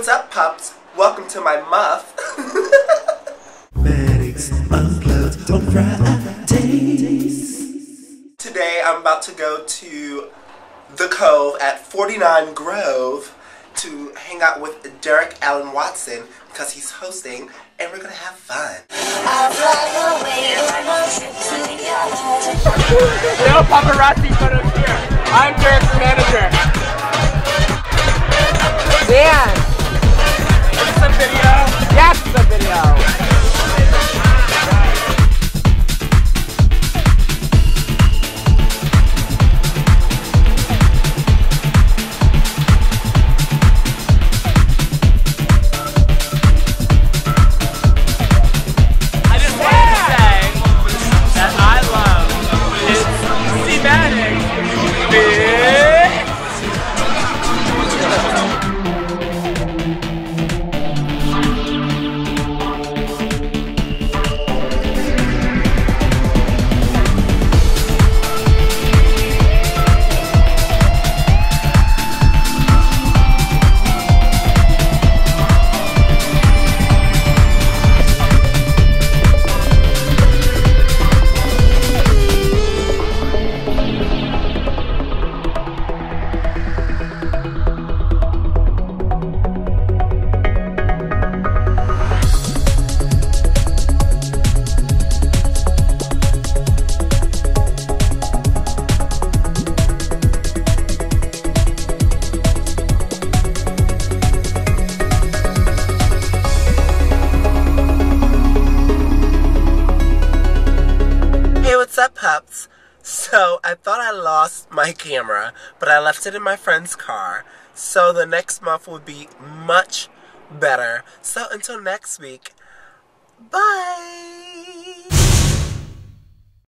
what's up, pups? Welcome to my MUF. Maddox Unplugged on Fridays. Today I'm about to go to the Cove at 49 Grove to hang out with Derek Allen Watson because he's hosting and we're gonna have fun. No paparazzi photos here. I'm Derek's manager. Dan! Is this a video? Yes, it's a video. I just wanted to say that I love CMaddox. What's up, pups? So, I thought I lost my camera, but I left it in my friend's car. So, the next month will be much better. So, until next week, bye!